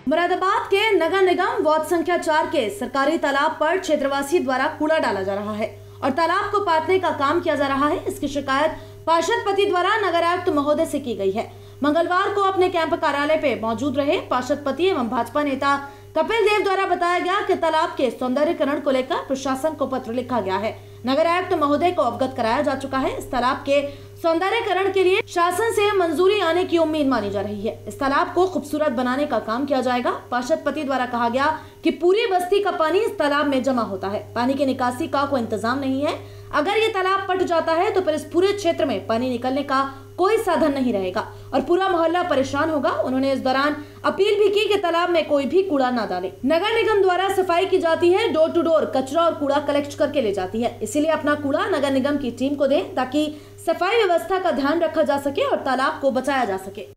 मुरादाबाद के नगर निगम वार्ड संख्या 4 के सरकारी तालाब पर क्षेत्रवासी द्वारा कूड़ा डाला जा रहा है और तालाब को पाटने का काम किया जा रहा है। इसकी शिकायत पार्षद पति द्वारा नगर आयुक्त महोदय से की गई है। मंगलवार को अपने कैंप कार्यालय पे मौजूद रहे पार्षद पति एवं भाजपा नेता कपिल देव द्वारा बताया गया कि तालाब के सौंदर्यीकरण को लेकर प्रशासन को पत्र लिखा गया है। नगर आयुक्त महोदय को अवगत कराया जा चुका है। इस तालाब के सौंदर्यीकरण के लिए शासन से मंजूरी आने की उम्मीद मानी जा रही है। इस तालाब को खूबसूरत बनाने का काम किया जाएगा। पार्षद पति द्वारा कहा गया कि पूरी बस्ती का पानी इस तालाब में जमा होता है। पानी की निकासी का कोई इंतजाम नहीं है। अगर ये तालाब पट जाता है तो फिर इस पूरे क्षेत्र में पानी निकलने का कोई साधन नहीं रहेगा और पूरा मोहल्ला परेशान होगा। उन्होंने इस दौरान अपील भी की कि तालाब में कोई भी कूड़ा ना डाले। नगर निगम द्वारा सफाई की जाती है, डोर टू डोर कचरा और कूड़ा कलेक्ट करके ले जाती है। इसीलिए अपना कूड़ा नगर निगम की टीम को दें ताकि सफाई व्यवस्था का ध्यान रखा जा सके और तालाब को बचाया जा सके।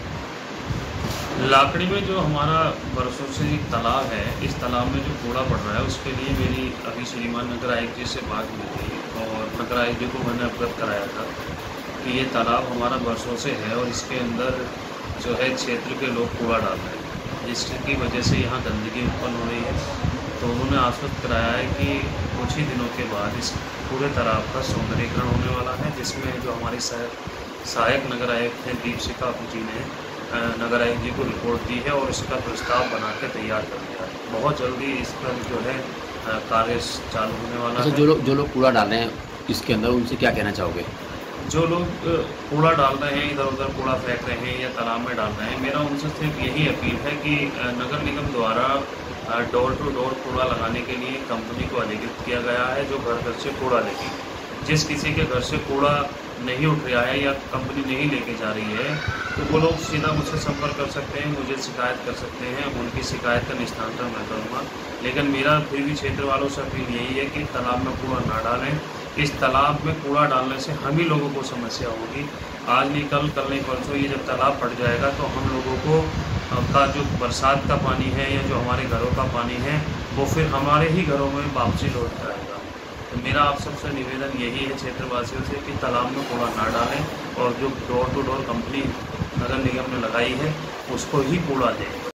लाकड़ी में जो हमारा बरसों से एक तालाब है, इस तालाब में जो कूड़ा पड़ रहा है उसके लिए मेरी अभी श्रीमान नगर आयुक्त जी से बात हुई थी और नगर आयुक्त जी को मैंने अवगत कराया था कि ये तालाब हमारा बरसों से है और इसके अंदर जो है क्षेत्र के लोग कूड़ा डाल रहे हैं, जिसकी वजह से यहाँ गंदगी उत्पन्न हो रही है। तो उन्होंने आश्वस्त कराया है कि कुछ ही दिनों के बाद इस पूरे तालाब का सौंदर्यीकरण होने वाला है, जिसमें जो हमारी सहायक नगर आयुक्त हैं दीपशिखा जी ने नगर आयुक्त जी को रिपोर्ट दी है और इसका प्रस्ताव बना के तैयार कर दिया है। बहुत जल्दी इस पर जो है कार्य चालू होने वाला है। जो लोग कूड़ा डाल रहे हैं इसके अंदर, उनसे क्या कहना चाहोगे? जो लोग कूड़ा डाल रहे हैं, इधर उधर कूड़ा फेंक रहे हैं या तालाब में डाल रहे हैं, मेरा उनसे सिर्फ यही अपील है कि नगर निगम द्वारा डोर टू डोर कूड़ा लगाने के लिए कंपनी को अधिकृत किया गया है जो घर घर से कूड़ा लेगी। जिस किसी के घर से कूड़ा नहीं उठ रहा है या कंपनी नहीं लेके जा रही है तो वो लोग सीधा मुझसे संपर्क कर सकते हैं, मुझे शिकायत कर सकते हैं। उनकी शिकायत का निस्तारण मैं करूँगा। लेकिन मेरा फिर भी क्षेत्र वालों से अपील यही है कि तालाब में कूड़ा ना डालें। इस तालाब में कूड़ा डालने से हम ही लोगों को समस्या होगी। आज नहीं कल, कल नहीं परसों ये जब तालाब पट जाएगा तो हम लोगों को का जो बरसात का पानी है या जो हमारे घरों का पानी है वो फिर हमारे ही घरों में वापसी लौट कर आएगा। तो मेरा आप सबसे निवेदन यही है क्षेत्रवासियों से कि तालाब में कूड़ा ना डालें और जो डोर टू डोर कंपनी नगर निगम ने लगाई है उसको ही कूड़ा दें।